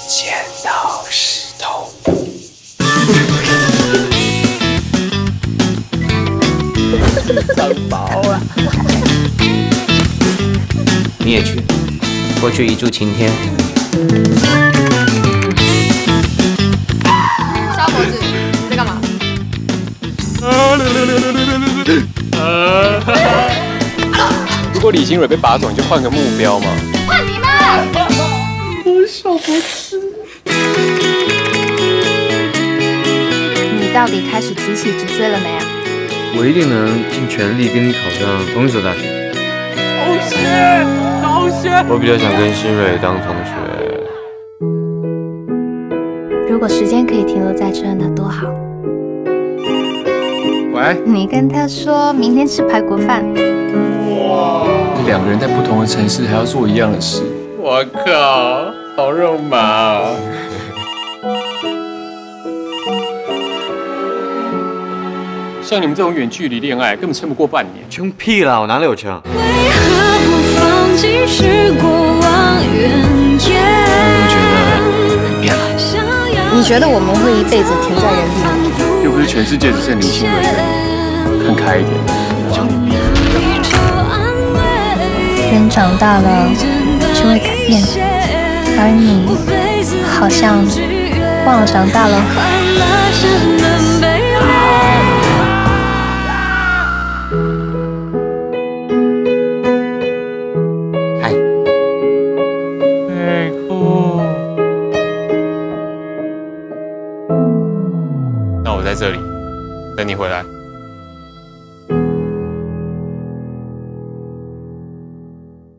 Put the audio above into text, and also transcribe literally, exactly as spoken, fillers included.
剪刀石头布。 长包啊！ 你也去，过去一柱擎天。 小伙子，你在干嘛？ 如果李新蕊被拔走，你就换个目标嘛。 换你们！ 我小猴子。 你到底开始急起直追了没啊？ 我一定能尽全力跟你考上同一所大学。 同学，同学， 我比较想跟新蕊当同学。 如果时间可以停留在这，那多好。 喂， 你跟他说明天吃排骨饭。 哇， 两个人在不同的城市还要做一样的事。 我靠，好肉麻哦！像你们这种远距离恋爱，根本撑不过半年。 穷屁啦，我哪里有枪？ 为何不放弃是过往远见？ 我觉得变了。 你觉得我们会一辈子停在原地吗？ 又不是全世界只剩林心蕊的，看开一点，叫你变。 人长大了就会改变，而你好像忘了长大了。 嗨， 太酷！那我在这里等你回来。